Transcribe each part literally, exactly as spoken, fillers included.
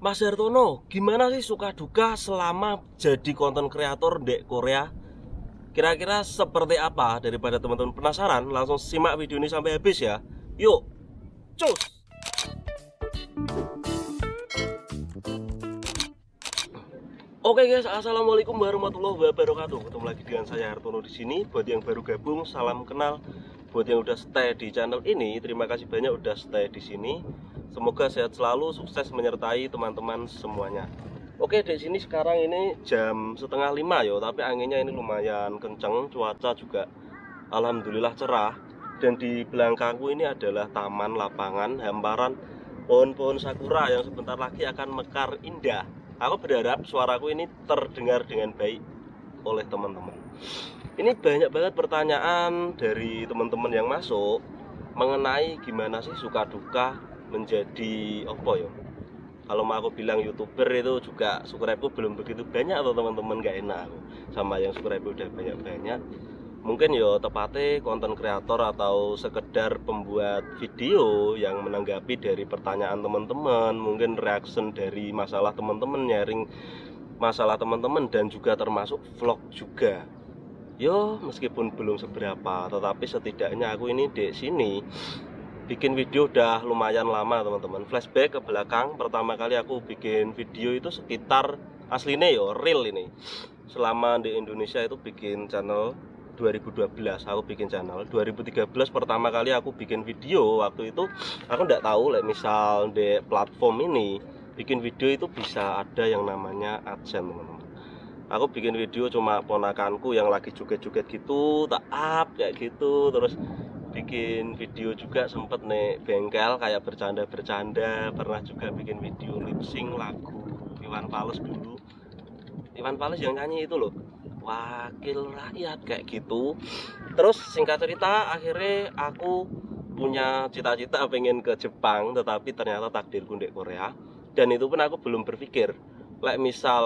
Mas Hartono, gimana sih suka duka selama jadi konten kreator di Korea? Kira-kira seperti apa? Daripada teman-teman penasaran, langsung simak video ini sampai habis ya. Yuk, cus! Oke guys, assalamualaikum warahmatullahi wabarakatuh. Ketemu lagi dengan saya Hartono di sini. Buat yang baru gabung, salam kenal. Buat yang udah stay di channel ini, terima kasih banyak udah stay di sini. Semoga sehat selalu, sukses menyertai teman-teman semuanya. Oke, di sini sekarang ini jam setengah lima ya, tapi anginnya ini lumayan kenceng, cuaca juga alhamdulillah cerah. Dan di belakangku ini adalah taman lapangan, hamparan pohon-pohon sakura yang sebentar lagi akan mekar indah. Aku berharap suaraku ini terdengar dengan baik oleh teman-teman. Ini banyak banget pertanyaan dari teman-teman yang masuk mengenai gimana sih suka duka menjadi apa ya? Kalau mau aku bilang YouTuber itu juga subscribe-ku belum begitu banyak atau teman-teman gak enak aku. Sama yang subscribe udah banyak-banyak. Mungkin ya tepatnya konten kreator atau sekedar pembuat video yang menanggapi dari pertanyaan teman-teman, mungkin reaction dari masalah teman-teman, nyaring masalah teman-teman, dan juga termasuk vlog juga. Yo, meskipun belum seberapa, tetapi setidaknya aku ini di sini bikin video udah lumayan lama teman-teman. Flashback ke belakang, pertama kali aku bikin video itu sekitar aslinya yo real ini. Selama di Indonesia itu bikin channel dua ribu dua belas aku bikin channel. Dua ribu tiga belas pertama kali aku bikin video. Waktu itu aku nggak tahu like, misal di platform ini bikin video itu bisa ada yang namanya AdSense teman-teman. Aku bikin video cuma ponakanku yang lagi joget-joget gitu, tak up kayak gitu. Terus bikin video juga sempet nih bengkel kayak bercanda-bercanda. Pernah juga bikin video lip sync lagu Iwan Fals dulu. Iwan Fals yang nyanyi itu loh, Wakil Rakyat kayak gitu. Terus singkat cerita akhirnya aku punya cita-cita pengen ke Jepang, tetapi ternyata takdirku di Korea. Dan itu pun aku belum berpikir like misal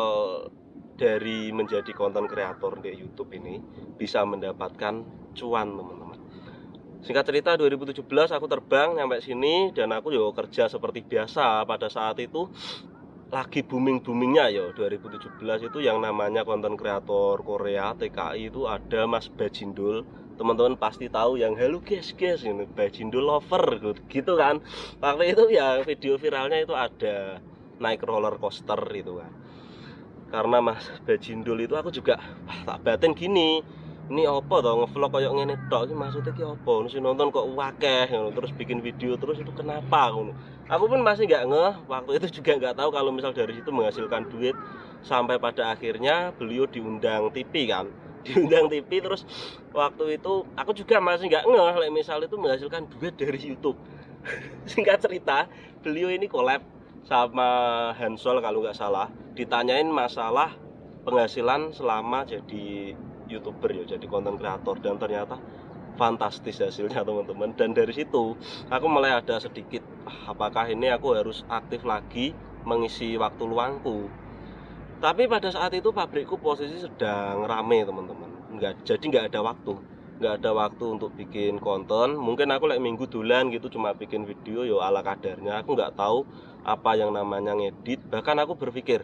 dari menjadi konten kreator di YouTube ini bisa mendapatkan cuan teman-teman. Singkat cerita dua ribu tujuh belas aku terbang nyampe sini dan aku yo kerja seperti biasa. Pada saat itu lagi booming-boomingnya ya dua ribu tujuh belas itu yang namanya konten kreator Korea T K I itu ada Mas Bajindul. Teman-teman pasti tahu yang halo guys guys ini Bajindul lover gitu kan. Waktu itu ya video viralnya itu ada naik roller coaster itu kan. Karena Mas Bajindul itu aku juga wah, tak batin gini. Ini apa toh ngevlog kayak ngene tok iki maksudnya ki apa? Nus nonton kok wakeh terus bikin video terus itu kenapa ngono. Aku pun masih nggak ngeh, waktu itu juga nggak tahu kalau misal dari situ menghasilkan duit. Sampai pada akhirnya beliau diundang T V kan. Diundang T V terus waktu itu aku juga masih nggak ngeh like, misal itu menghasilkan duit dari YouTube. Singkat cerita, beliau ini collab sama Hansol kalau nggak salah, ditanyain masalah penghasilan selama jadi YouTuber ya, jadi konten kreator, dan ternyata fantastis hasilnya teman-teman. Dan dari situ aku mulai ada sedikit apakah ini aku harus aktif lagi mengisi waktu luangku. Tapi pada saat itu pabrikku posisi sedang rame teman-teman, nggak jadi nggak ada waktu nggak ada waktu untuk bikin konten. Mungkin aku like minggu dolan gitu cuma bikin video yo ala kadarnya. Aku nggak tahu apa yang namanya ngedit. Bahkan aku berpikir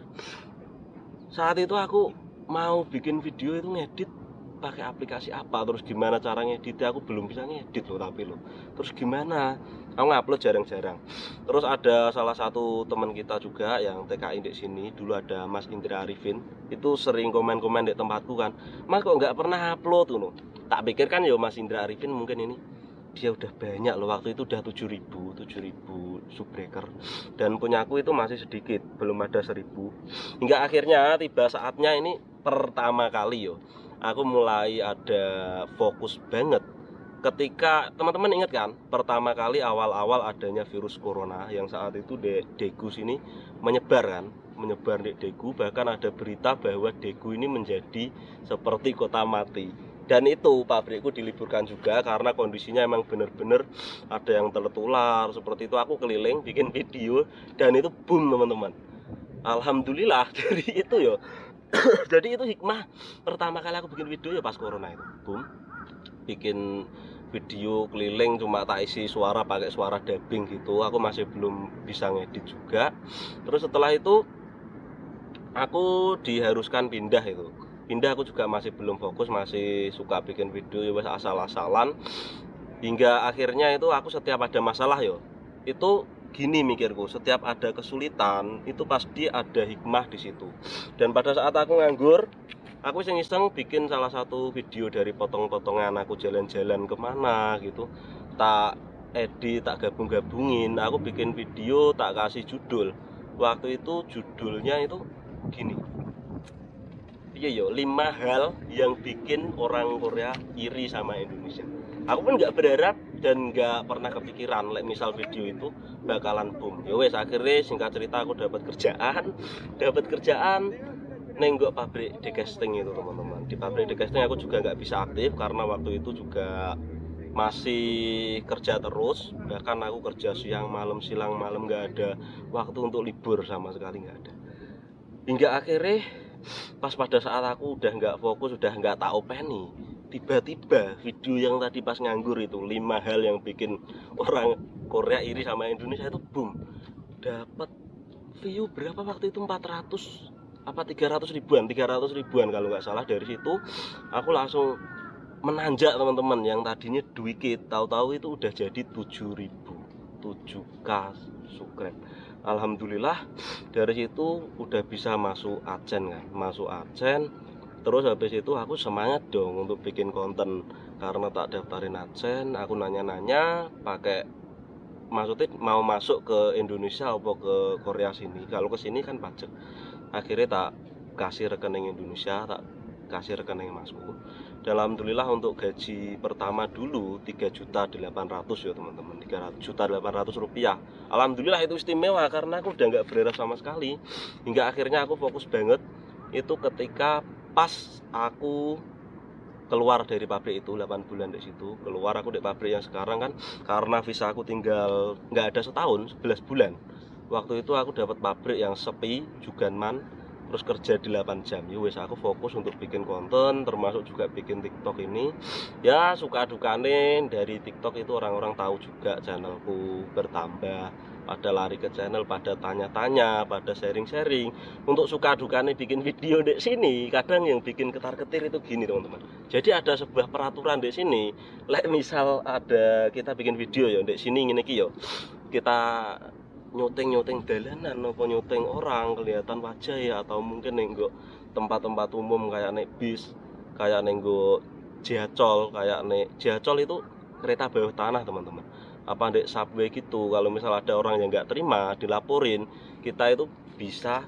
saat itu aku mau bikin video itu ngedit pakai aplikasi apa, terus gimana cara ngeditnya, aku belum bisa ngedit loh. Tapi loh terus gimana, aku ngupload jarang-jarang. Terus ada salah satu teman kita juga yang T K I di sini dulu, ada Mas Indra Arifin, itu sering komen-komen di tempatku kan, Mas kok nggak pernah upload tuh. Tak pikir kan ya Mas Indra Arifin mungkin ini dia udah banyak loh, waktu itu udah tujuh ribu subbreaker dan punyaku itu masih sedikit, belum ada seribu. Hingga akhirnya tiba saatnya ini pertama kali yo aku mulai ada fokus banget ketika teman-teman ingat kan pertama kali awal-awal adanya virus corona yang saat itu di Daegu sini menyebar kan, menyebar di Daegu. Bahkan ada berita bahwa Daegu ini menjadi seperti kota mati. Dan itu pabrikku diliburkan juga karena kondisinya emang bener-bener ada yang tertular seperti itu. Aku keliling bikin video dan itu boom teman-teman. Alhamdulillah dari itu yo. Jadi itu hikmah pertama kali aku bikin video ya pas corona itu boom. Bikin video keliling cuma tak isi suara pakai suara dubbing gitu. Aku masih belum bisa ngedit juga. Terus setelah itu aku diharuskan pindah itu. Pindah aku juga masih belum fokus, masih suka bikin video ya wes asal-asalan. Hingga akhirnya itu aku setiap ada masalah yo, itu gini mikirku, setiap ada kesulitan itu pasti ada hikmah di situ. Dan pada saat aku nganggur, aku iseng-iseng bikin salah satu video dari potong-potongan aku jalan-jalan kemana gitu, tak edit, tak gabung-gabungin, aku bikin video, tak kasih judul. Waktu itu judulnya itu gini, iya yo, lima hal yang bikin orang Korea iri sama Indonesia. Aku pun nggak berharap dan nggak pernah kepikiran like misal video itu bakalan boom. Ya wes akhirnya singkat cerita aku dapat kerjaan, dapat kerjaan nenggok pabrik decasting itu teman-teman. Di pabrik decasting aku juga nggak bisa aktif karena waktu itu juga masih kerja terus. Bahkan aku kerja siang malam silang malam, nggak ada waktu untuk libur sama sekali, nggak ada. Hingga akhirnya pas pada saat aku udah nggak fokus, udah nggak tak openi, tiba-tiba video yang tadi pas nganggur itu lima hal yang bikin orang Korea iri sama Indonesia itu boom, dapat view berapa waktu itu, empat ratus apa tiga ratus ribuan, tiga ratus ribuan kalau nggak salah. Dari situ aku langsung menanjak teman-teman, yang tadinya duit tahu-tahu itu udah jadi tujuh ribu, tujuh k subscribe. Alhamdulillah dari situ udah bisa masuk adsense kan, masuk adsense. Terus habis itu aku semangat dong untuk bikin konten, karena tak daftarin adsense. Aku nanya-nanya pakai, maksudnya mau masuk ke Indonesia apa ke Korea sini. Kalau ke sini kan pajak. Akhirnya tak kasih rekening Indonesia, tak kasih rekening masku. Dan alhamdulillah untuk gaji pertama dulu tiga juta delapan ratus ya teman-teman, tiga juta delapan ratus rupiah. Alhamdulillah itu istimewa karena aku udah nggak berharap sama sekali. Hingga akhirnya aku fokus banget itu ketika pas aku keluar dari pabrik itu, delapan bulan di situ. Keluar aku di pabrik yang sekarang kan, karena visa aku tinggal nggak ada setahun, sebelas bulan. Waktu itu aku dapat pabrik yang sepi, Juganman, terus kerja delapan jam. Ya wes aku fokus untuk bikin konten, termasuk juga bikin TikTok ini. Ya suka dukane dari TikTok itu orang-orang tahu juga channelku bertambah, pada lari ke channel, pada tanya-tanya, pada sharing-sharing. Untuk suka dukane bikin video di sini, kadang yang bikin ketar-ketir itu gini teman-teman. Jadi ada sebuah peraturan di sini, like misal ada kita bikin video ya di sini ngene iki yo, kita nyuting-nyuting dalanan apa nyuting orang kelihatan wajah ya, atau mungkin nenggo tempat-tempat umum kayak nek bis, kayak nenggo jacol, kayak nek jacol itu kereta bawah tanah teman-teman, apa nek subway gitu. Kalau misal ada orang yang nggak terima dilaporin, kita itu bisa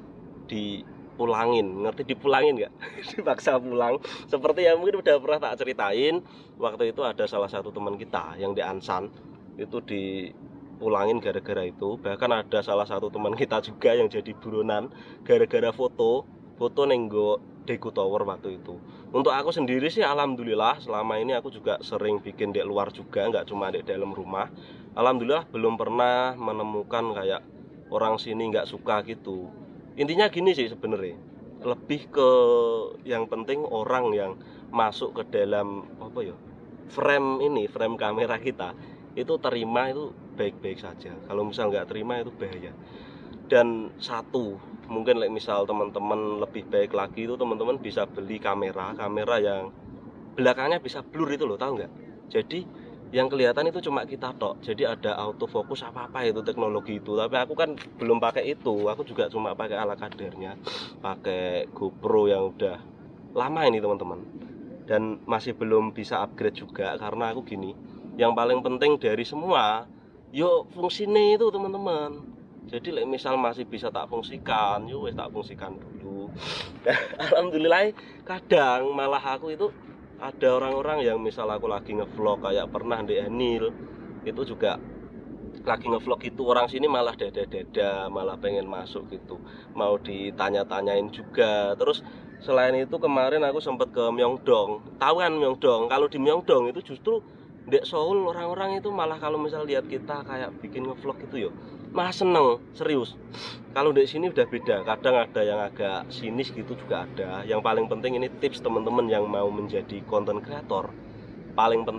dipulangin, ngerti dipulangin nggak? Dipaksa pulang. Seperti yang mungkin udah pernah tak ceritain, waktu itu ada salah satu teman kita yang di Ansan itu di pulangin gara-gara itu. Bahkan ada salah satu teman kita juga yang jadi buronan gara-gara foto foto nenggo Deku Tower waktu itu. Untuk aku sendiri sih alhamdulillah selama ini aku juga sering bikin di luar juga, nggak cuma di dalam rumah. Alhamdulillah belum pernah menemukan kayak orang sini nggak suka gitu. Intinya gini sih sebenarnya, lebih ke yang penting orang yang masuk ke dalam apa ya, frame ini, frame kamera kita itu terima, itu baik-baik saja. Kalau misal nggak terima itu bahaya. Dan satu mungkin like misal teman-teman lebih baik lagi itu teman-teman bisa beli kamera kamera yang belakangnya bisa blur itu loh, tahu nggak? Jadi yang kelihatan itu cuma kita tok, jadi ada autofocus apa-apa itu teknologi itu. Tapi aku kan belum pakai itu, aku juga cuma pakai ala kadarnya, pakai GoPro yang udah lama ini teman-teman, dan masih belum bisa upgrade juga. Karena aku gini, yang paling penting dari semua yuk fungsinya itu teman-teman. Jadi like, misal masih bisa tak fungsikan, yuk wes tak fungsikan dulu. Alhamdulillah kadang malah aku itu ada orang-orang yang misal aku lagi ngevlog, kayak pernah di Anil itu juga lagi ngevlog itu, orang sini malah dada-dada, malah pengen masuk gitu, mau ditanya-tanyain juga. Terus selain itu kemarin aku sempat ke Myeongdong. Tahu kan Myeongdong? Kalau di Myeongdong itu justru di Seoul orang-orang itu malah kalau misal lihat kita kayak bikin ngevlog gitu yo, malah seneng, serius. Kalau di sini udah beda, kadang ada yang agak sinis gitu juga ada. Yang paling penting ini tips teman-teman yang mau menjadi konten kreator, paling penting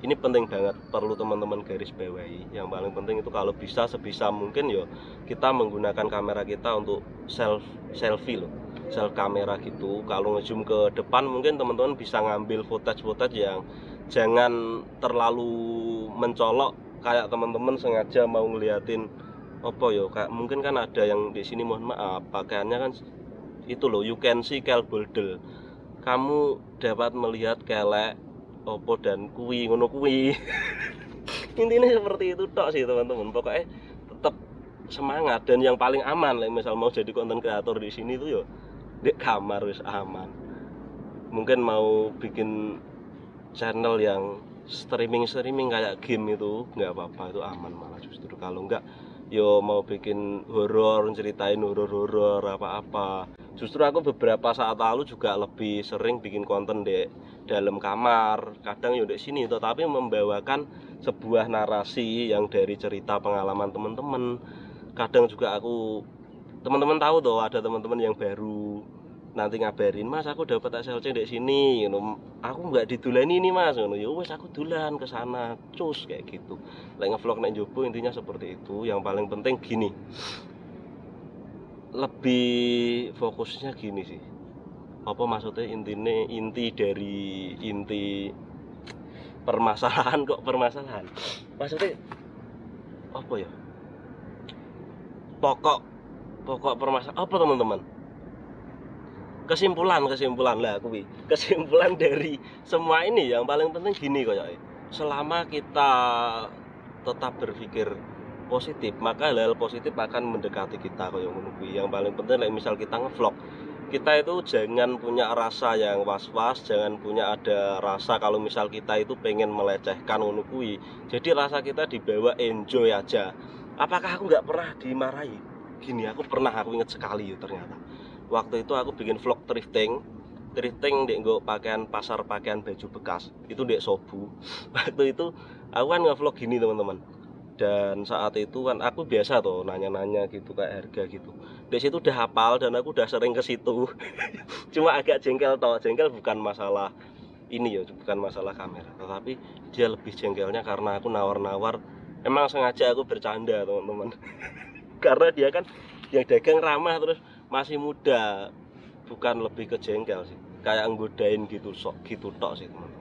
ini penting banget, perlu teman-teman garis bawahi. Yang paling penting itu kalau bisa sebisa mungkin ya kita menggunakan kamera kita untuk self selfie loh, self kamera gitu. Kalau ngezoom ke depan mungkin teman-teman bisa ngambil footage-footage yang jangan terlalu mencolok, kayak teman-teman sengaja mau ngeliatin apa ya, kayak mungkin kan ada yang di sini mohon maaf pakaiannya kan itu loh, you can see kel boldel, kamu dapat melihat kelek opo dan kui ngono kui. Intinya seperti itu tok sih teman-teman. Pokoknya tetap semangat, dan yang paling aman lah misal mau jadi konten kreator di sini tuh yo di kamar wis aman. Mungkin mau bikin channel yang streaming streaming kayak game itu nggak apa-apa, itu aman malah justru. Kalau nggak yo mau bikin horor, ceritain horor-horor apa-apa, justru aku beberapa saat lalu juga lebih sering bikin konten di dalam kamar, kadang ya di sini, tetapi membawakan sebuah narasi yang dari cerita pengalaman teman-teman. Kadang juga aku, teman-teman tahu tuh ada teman-teman yang baru nanti ngabarin, mas aku dapat S L C di sini, you know, aku nggak didulani ini mas, you know, ya wes aku dulan ke sana, cus kayak gitu. Like ngevlog nek jobo intinya seperti itu. Yang paling penting gini, lebih fokusnya gini sih, apa maksudnya intinya, inti dari inti permasalahan kok permasalahan maksudnya apa ya, pokok pokok permasalahan apa teman-teman, kesimpulan kesimpulan lah aku kesimpulan dari semua ini yang paling penting gini kayaknya, selama kita tetap berpikir positif maka hal-hal positif akan mendekati kita kayak ngono. Yang paling penting like misal kita ngevlog, kita itu jangan punya rasa yang was-was, jangan punya ada rasa kalau misal kita itu pengen melecehkan ngono kuwi. Jadi rasa kita dibawa enjoy aja. Apakah aku nggak pernah dimarahi? Gini, aku pernah, aku inget sekali ya ternyata. Waktu itu aku bikin vlog thrifting, thrifting dek nggo pakaian pasar pakaian baju bekas. Itu dek Sobu. Waktu itu aku kan ngevlog gini teman-teman. Dan saat itu kan aku biasa tuh nanya-nanya gitu kayak harga gitu. Di situ udah hafal dan aku udah sering ke situ. Cuma agak jengkel toh, jengkel bukan masalah ini ya, bukan masalah kamera, tetapi dia lebih jengkelnya karena aku nawar-nawar. Emang sengaja aku bercanda teman-teman. Karena dia kan yang dagang ramah terus masih muda, bukan lebih ke jengkel sih, kayak nggodain gitu sok gitu tok sih teman-teman.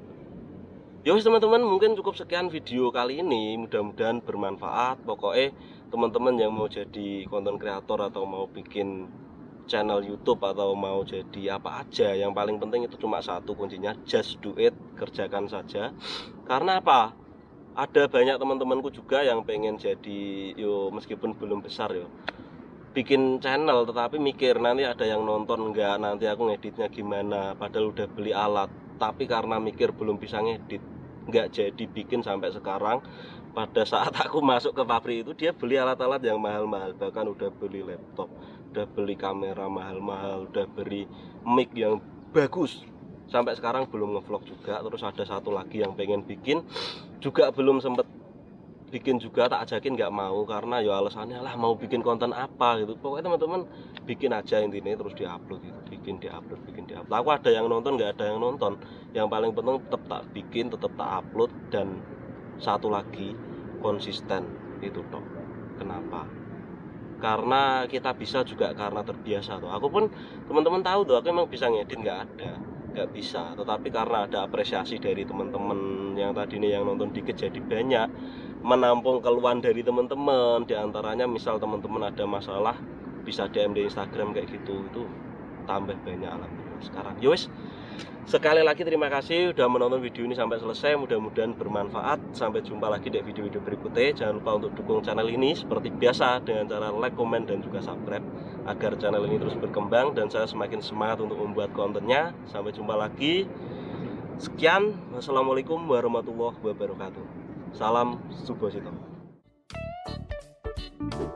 Yowes teman-teman, mungkin cukup sekian video kali ini, mudah-mudahan bermanfaat. Pokoknya teman-teman yang mau jadi konten kreator atau mau bikin channel YouTube atau mau jadi apa aja, yang paling penting itu cuma satu kuncinya, just do it, kerjakan saja. Karena apa? Ada banyak teman-temanku juga yang pengen jadi yo meskipun belum besar yo bikin channel, tetapi mikir nanti ada yang nonton enggak, nanti aku ngeditnya gimana, padahal udah beli alat, tapi karena mikir belum bisa ngedit nggak jadi bikin sampai sekarang. Pada saat aku masuk ke pabrik itu dia beli alat-alat yang mahal-mahal, bahkan udah beli laptop, udah beli kamera mahal-mahal, udah beli mic yang bagus, sampai sekarang belum ngevlog juga. Terus ada satu lagi yang pengen bikin juga belum sempet bikin juga, tak ajakin nggak mau karena ya alasannya lah mau bikin konten apa gitu. Pokoknya teman-teman bikin aja intinya, terus diupload gitu, bikin diupload bikin diupload. Aku ada yang nonton nggak ada yang nonton, yang paling penting tetap tak bikin, tetap tak upload, dan satu lagi konsisten itu toh. Kenapa? Karena kita bisa juga karena terbiasa tuh. Aku pun teman-teman tahu tuh aku emang bisa ngedit nggak ada, nggak bisa, tetapi karena ada apresiasi dari teman-teman yang tadi nih yang nonton dikit jadi banyak, menampung keluhan dari teman-teman. Diantaranya misal teman-teman ada masalah bisa D M di Instagram kayak gitu, itu tambah banyak alhamdulillah sekarang. Yowes, sekali lagi terima kasih udah menonton video ini sampai selesai, mudah-mudahan bermanfaat. Sampai jumpa lagi di video-video berikutnya. Jangan lupa untuk dukung channel ini seperti biasa dengan cara like, komen, dan juga subscribe agar channel ini terus berkembang dan saya semakin semangat untuk membuat kontennya. Sampai jumpa lagi. Sekian, wassalamualaikum warahmatullahi wabarakatuh. Salam Subosito.